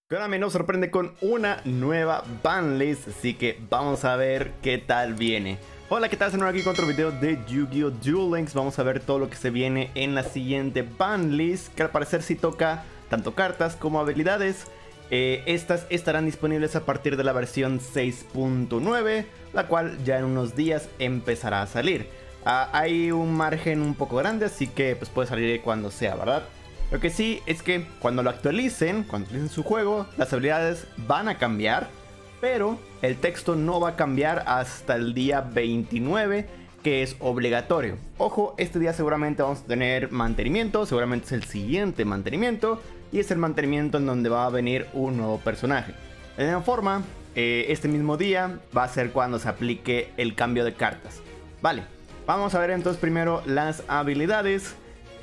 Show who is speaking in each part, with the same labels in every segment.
Speaker 1: Konami nos sorprende con una nueva banlist, así que vamos a ver qué tal viene. Hola, ¿qué tal? Estamos aquí con otro video de Yu-Gi-Oh! Duel Links. Vamos a ver todo lo que se viene en la siguiente banlist, que al parecer sí toca tanto cartas como habilidades. Estas estarán disponibles a partir de la versión 6.9, la cual ya en unos días empezará a salir. Hay un margen un poco grande, así que pues puede salir cuando sea, ¿verdad? Lo que sí es que cuando actualicen su juego, las habilidades van a cambiar, pero el texto no va a cambiar hasta el día 29, que es obligatorio. Ojo, este día seguramente vamos a tener mantenimiento, seguramente es el siguiente mantenimiento, y es el mantenimiento en donde va a venir un nuevo personaje. De la misma forma, este mismo día va a ser cuando se aplique el cambio de cartas. Vale, vamos a ver entonces primero las habilidades.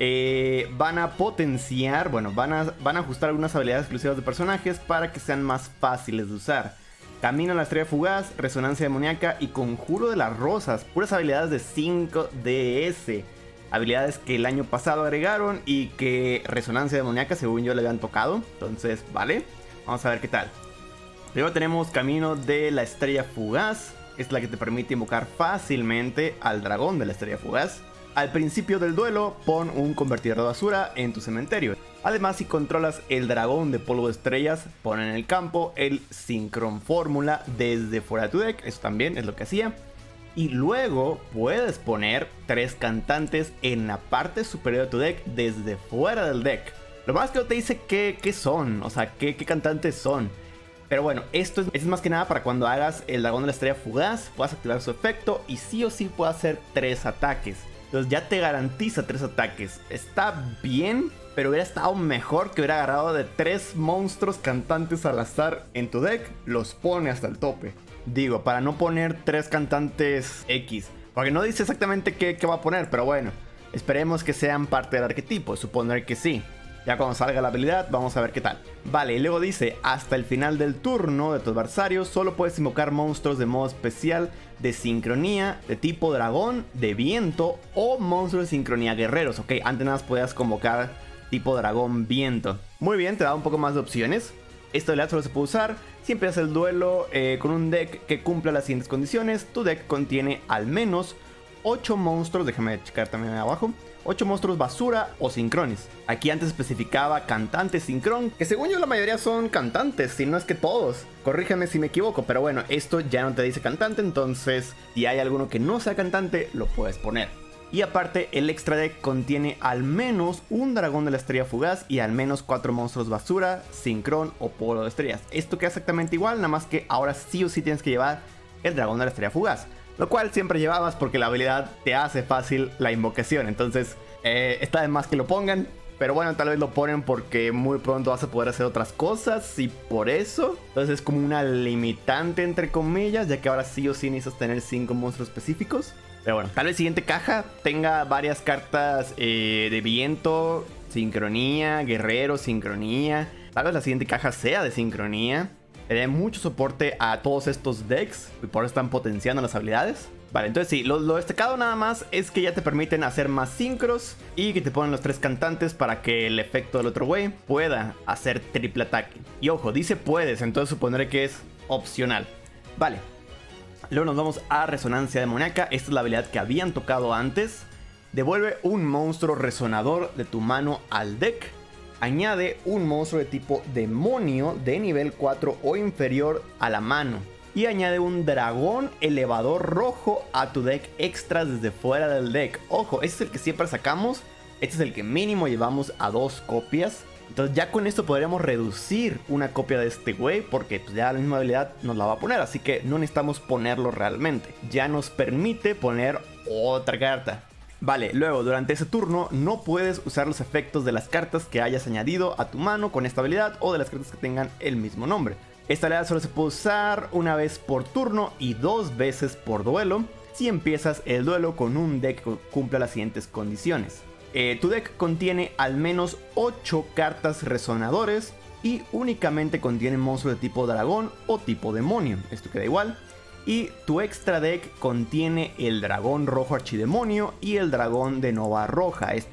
Speaker 1: Van a potenciar, bueno, van a ajustar algunas habilidades exclusivas de personajes para que sean más fáciles de usar. Camino a la estrella fugaz, resonancia demoníaca y conjuro de las rosas. Puras habilidades de 5 DS. Habilidades que el año pasado agregaron y que resonancia demoníaca según yo le habían tocado. Entonces, vale, vamos a ver qué tal. Luego tenemos camino de la estrella fugaz. Es la que te permite invocar fácilmente al dragón de la estrella fugaz. Al principio del duelo, pon un convertidor de basura en tu cementerio. Además, si controlas el dragón de polvo de estrellas, pon en el campo el Synchron Fórmula desde fuera de tu deck. Eso también es lo que hacía. Y luego puedes poner 3 cantantes en la parte superior de tu deck desde fuera del deck. Lo más que no te dice qué son, o sea, qué cantantes son. Pero bueno, esto es más que nada para cuando hagas el dragón de la estrella fugaz, puedas activar su efecto y sí o sí puedas hacer 3 ataques. Entonces ya te garantiza 3 ataques. Está bien, pero hubiera estado mejor que hubiera agarrado de 3 monstruos cantantes al azar en tu deck. Los pone hasta el tope. Digo, para no poner 3 cantantes X. Porque no dice exactamente qué va a poner, pero bueno. Esperemos que sean parte del arquetipo, suponer que sí. Ya cuando salga la habilidad, vamos a ver qué tal. Vale, y luego dice, hasta el final del turno de tu adversario, solo puedes invocar monstruos de modo especial de sincronía, de tipo dragón, de viento o monstruos de sincronía guerreros. Ok, antes nada más podías convocar tipo dragón viento. Muy bien, te da un poco más de opciones. Esta habilidad solo se puede usar si empiezas el duelo con un deck que cumpla las siguientes condiciones. Tu deck contiene al menos 8 monstruos, déjame checar también abajo. 8 monstruos basura o sincrones. Aquí antes especificaba cantantes sincron, que según yo la mayoría son cantantes, si no es que todos. Corrígeme si me equivoco, pero bueno, esto ya no te dice cantante, entonces si hay alguno que no sea cantante, lo puedes poner. Y aparte, el extra deck contiene al menos un dragón de la estrella fugaz y al menos 4 monstruos basura, sincron o polo de estrellas. Esto queda exactamente igual, nada más que ahora sí o sí tienes que llevar el dragón de la estrella fugaz. Lo cual siempre llevabas porque la habilidad te hace fácil la invocación. Entonces está de más que lo pongan. Pero bueno, tal vez lo ponen porque muy pronto vas a poder hacer otras cosas. Y por eso. Entonces es como una limitante entre comillas. Ya que ahora sí o sí necesitas tener 5 monstruos específicos. Pero bueno, tal vez la siguiente caja tenga varias cartas de viento, sincronía, guerrero, sincronía. Tal vez la siguiente caja sea de sincronía. Le da mucho soporte a todos estos decks y por eso están potenciando las habilidades. Vale, entonces sí, lo destacado nada más es que ya te permiten hacer más sincros y que te ponen los 3 cantantes para que el efecto del otro güey pueda hacer triple ataque. Y ojo, dice puedes, entonces supondré que es opcional. Vale, luego nos vamos a resonancia demoníaca. Esta es la habilidad que habían tocado antes. Devuelve un monstruo resonador de tu mano al deck. Añade un monstruo de tipo demonio de nivel 4 o inferior a la mano. Y añade un dragón elevador rojo a tu deck extra desde fuera del deck. Ojo, este es el que siempre sacamos. Este es el que mínimo llevamos a 2 copias. Entonces ya con esto podríamos reducir una copia de este güey. Porque pues ya la misma habilidad nos la va a poner. Así que no necesitamos ponerlo realmente. Ya nos permite poner otra carta. Vale, luego durante ese turno no puedes usar los efectos de las cartas que hayas añadido a tu mano con esta habilidad o de las cartas que tengan el mismo nombre. Esta habilidad solo se puede usar una vez por turno y 2 veces por duelo si empiezas el duelo con un deck que cumpla las siguientes condiciones. Tu deck contiene al menos 8 cartas resonadores y únicamente contiene monstruos de tipo dragón o tipo demonio, esto queda igual. Y tu extra deck contiene el dragón rojo archidemonio y el dragón de nova roja. Esta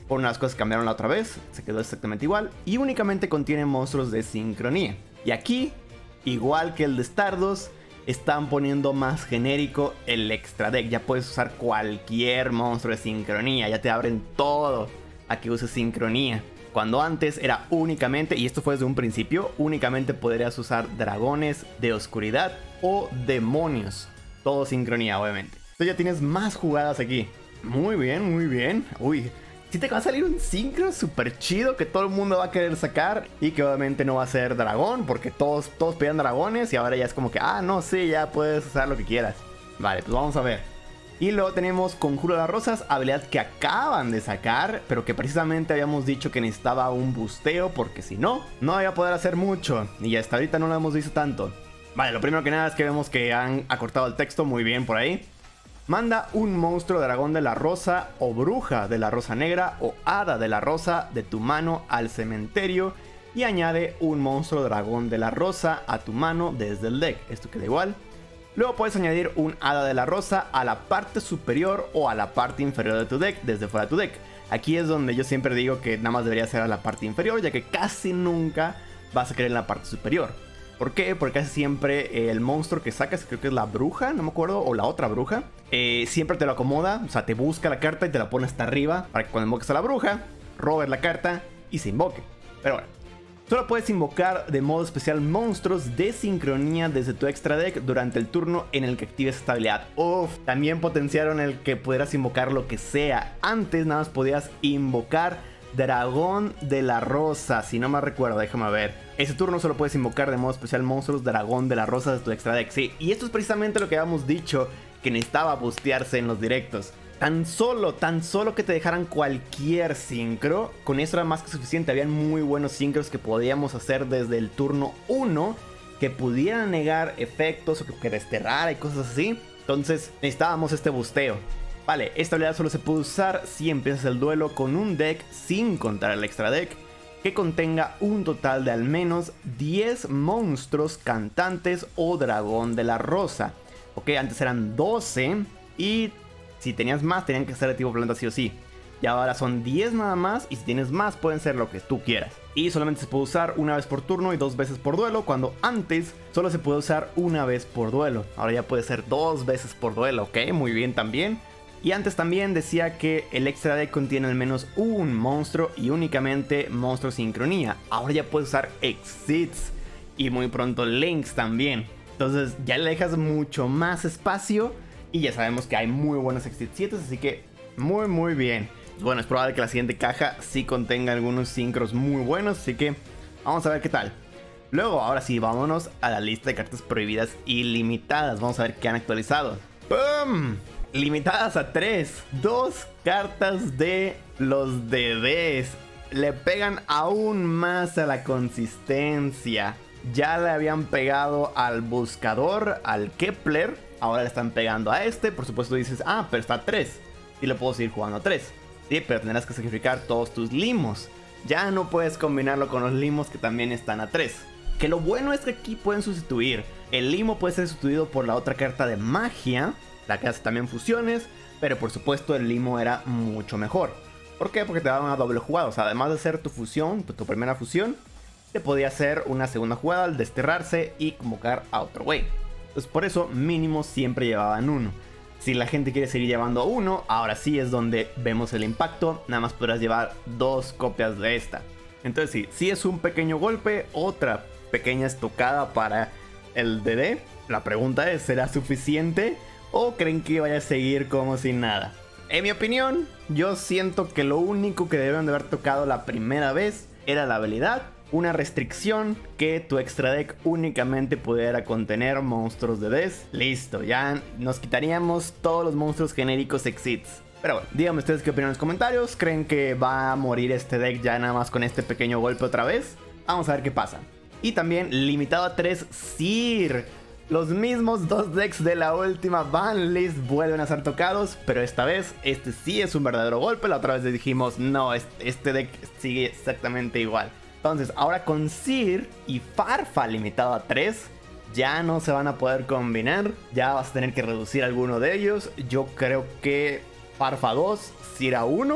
Speaker 1: Una de las cosas que cambiaron la otra vez, se quedó exactamente igual. Y únicamente contiene monstruos de sincronía. Y aquí, igual que el de Stardust, están poniendo más genérico el extra deck. Ya puedes usar cualquier monstruo de sincronía. Ya te abren todo a que uses sincronía. Cuando antes era únicamente, y esto fue desde un principio, únicamente podrías usar dragones de oscuridad o demonios. Todo sincronía, obviamente. Entonces ya tienes más jugadas aquí. Muy bien, muy bien. Uy, sí te va a salir un sincro súper chido que todo el mundo va a querer sacar. Y que obviamente no va a ser dragón, porque todos pedían dragones. Y ahora ya es como que, ah, no, sí, ya puedes usar lo que quieras. Vale, pues vamos a ver. Y luego tenemos Conjuro de las Rosas, habilidad que acaban de sacar, pero que precisamente habíamos dicho que necesitaba un busteo, porque si no, no iba a poder hacer mucho. Y hasta ahorita no lo hemos visto tanto. Vale, lo primero que nada es que vemos que han acortado el texto muy bien por ahí. Manda un monstruo dragón de la rosa, o bruja de la rosa negra, o hada de la rosa de tu mano al cementerio. Y añade un monstruo dragón de la rosa a tu mano desde el deck. Esto queda igual. Luego puedes añadir un hada de la rosa a la parte superior o a la parte inferior de tu deck, desde fuera de tu deck. Aquí es donde yo siempre digo que nada más debería ser a la parte inferior, ya que casi nunca vas a querer en la parte superior. ¿Por qué? Porque casi siempre el monstruo que sacas, creo que es la bruja, no me acuerdo, o la otra bruja, siempre te lo acomoda, o sea, te busca la carta y te la pone hasta arriba para que cuando invoques a la bruja, robes la carta y se invoque. Pero bueno. Solo puedes invocar de modo especial monstruos de sincronía desde tu extra deck durante el turno en el que actives esta habilidad. Uff, también potenciaron el que pudieras invocar lo que sea. Antes nada más podías invocar Dragón de la Rosa, si no me recuerdo, déjame ver. Ese turno solo puedes invocar de modo especial monstruos Dragón de la Rosa desde tu extra deck. Sí, y esto es precisamente lo que habíamos dicho que necesitaba bustearse en los directos. Tan solo que te dejaran cualquier sincro, con eso era más que suficiente. Habían muy buenos sincros que podíamos hacer desde el turno 1, que pudieran negar efectos o que desterrara y cosas así. Entonces necesitábamos este busteo. Vale, esta habilidad solo se puede usar si empiezas el duelo con un deck sin contar el extra deck que contenga un total de al menos 10 monstruos cantantes o dragón de la rosa. Ok, antes eran 12 y si tenías más, tenían que ser de tipo planta sí o sí. Y ahora son 10 nada más. Y si tienes más, pueden ser lo que tú quieras. Y solamente se puede usar una vez por turno y 2 veces por duelo. Cuando antes solo se puede usar una vez por duelo. Ahora ya puede ser 2 veces por duelo. Ok, muy bien también. Y antes también decía que el extra deck contiene al menos un monstruo y únicamente monstruo sincronía. Ahora ya puedes usar Exits y muy pronto Links también. Entonces ya le dejas mucho más espacio. Y ya sabemos que hay muy buenos Exit 7, así que muy bien. Bueno, es probable que la siguiente caja sí contenga algunos sincros muy buenos, así que vamos a ver qué tal. Luego, ahora sí, vámonos a la lista de cartas prohibidas ilimitadas. Vamos a ver qué han actualizado. ¡Pum! Limitadas a 3. 2 cartas de los DDs. Le pegan aún más a la consistencia. Ya le habían pegado al buscador, al Kepler. Ahora le están pegando a este. Por supuesto dices, ah, pero está a 3. Y le puedo seguir jugando a 3. Sí, pero tendrás que sacrificar todos tus limos. Ya no puedes combinarlo con los limos que también están a 3. Que lo bueno es que aquí pueden sustituir. El limo puede ser sustituido por la otra carta de magia, la que hace también fusiones. Pero por supuesto el limo era mucho mejor. ¿Por qué? Porque te daba una doble jugada. O sea, además de hacer tu fusión, tu primera fusión, te podía hacer una segunda jugada al desterrarse y convocar a otro güey. Entonces por eso mínimo siempre llevaban uno. Si la gente quiere seguir llevando uno, ahora sí es donde vemos el impacto. Nada más podrás llevar 2 copias de esta. Entonces sí es un pequeño golpe, otra pequeña estocada para el DD. La pregunta es, ¿será suficiente? ¿O creen que vaya a seguir como sin nada? En mi opinión, yo siento que lo único que debieron de haber tocado la primera vez era la habilidad. Una restricción que tu extra deck únicamente pudiera contener monstruos de DDs. Listo, ya nos quitaríamos todos los monstruos genéricos Exits. Pero bueno, díganme ustedes qué opinan en los comentarios. ¿Creen que va a morir este deck ya nada más con este pequeño golpe otra vez? Vamos a ver qué pasa. Y también limitado a 3 Seer. Los mismos 2 decks de la última banlist vuelven a ser tocados, pero esta vez este sí es un verdadero golpe. La otra vez les dijimos, no, este deck sigue exactamente igual. Entonces, ahora con Seer y Farfa limitado a 3, ya no se van a poder combinar. Ya vas a tener que reducir alguno de ellos. Yo creo que Farfa 2, Seer a 1.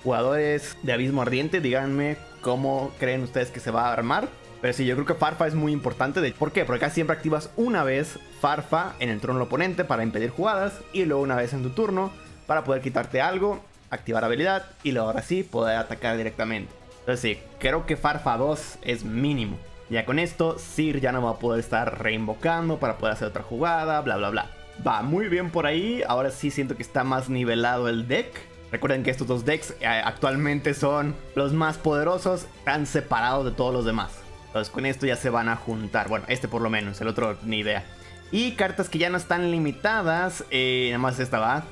Speaker 1: Jugadores de Abismo Ardiente, díganme cómo creen ustedes que se va a armar. Pero sí, yo creo que Farfa es muy importante. ¿Por qué? Porque acá siempre activas una vez Farfa en el turno del oponente para impedir jugadas. Y luego una vez en tu turno para poder quitarte algo, activar habilidad y luego ahora sí poder atacar directamente. Entonces sí, creo que Farfa 2 es mínimo. Ya con esto, Sir ya no va a poder estar reinvocando para poder hacer otra jugada, bla bla bla. Va muy bien por ahí, ahora sí siento que está más nivelado el deck. Recuerden que estos dos decks actualmente son los más poderosos, están separados de todos los demás. Entonces con esto ya se van a juntar. Bueno, este por lo menos, el otro ni idea. Y cartas que ya no están limitadas. Nada más esta va.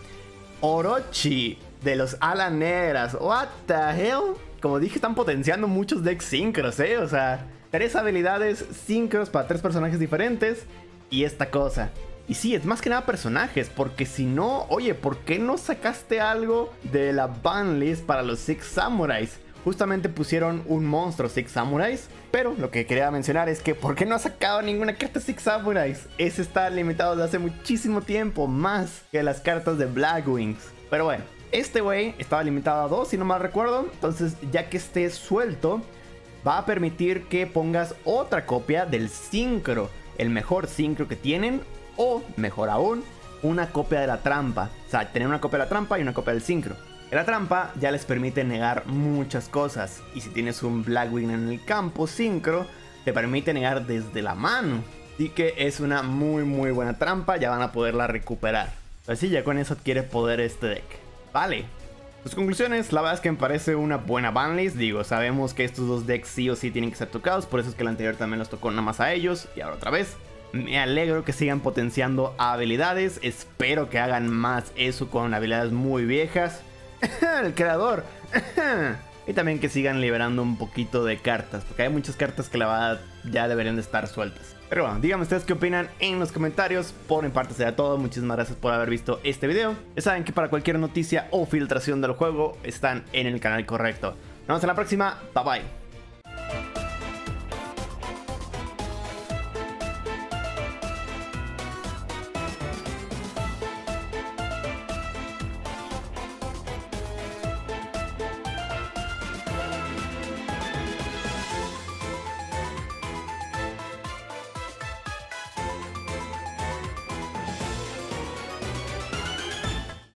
Speaker 1: Orochi de los Alaneras. What the hell. Como dije, están potenciando muchos decks sincros, O sea, 3 habilidades sincros para 3 personajes diferentes. Y esta cosa. Y sí, es más que nada personajes. Porque si no, oye, ¿por qué no sacaste algo de la banlist para los Six Samurais? Justamente pusieron un monstruo Six Samurais. Pero lo que quería mencionar es que ¿por qué no ha sacado ninguna carta Six Samurais? Ese está limitado desde hace muchísimo tiempo, más que las cartas de Black Wings. Pero bueno, este güey estaba limitado a 2 si no mal recuerdo. Entonces ya que esté suelto, va a permitir que pongas otra copia del Synchro, el mejor Synchro que tienen. O mejor aún, una copia de la trampa. O sea, tener una copia de la trampa y una copia del Synchro. La trampa ya les permite negar muchas cosas. Y si tienes un Blackwing en el campo Synchro, te permite negar desde la mano. Así que es una muy buena trampa. Ya van a poderla recuperar. Así ya con eso adquiere poder este deck. Vale. Sus conclusiones, la verdad es que me parece una buena banlist. Digo, sabemos que estos dos decks sí o sí tienen que ser tocados. Por eso es que el anterior también los tocó nada más a ellos. Y ahora otra vez. Me alegro que sigan potenciando habilidades. Espero que hagan más eso con habilidades muy viejas. El creador. Y también que sigan liberando un poquito de cartas, porque hay muchas cartas que la verdad ya deberían de estar sueltas. Pero bueno, díganme ustedes qué opinan en los comentarios. Por mi parte será todo, muchísimas gracias por haber visto este video. Ya saben que para cualquier noticia o filtración del juego están en el canal correcto. Nos vemos en la próxima, bye bye.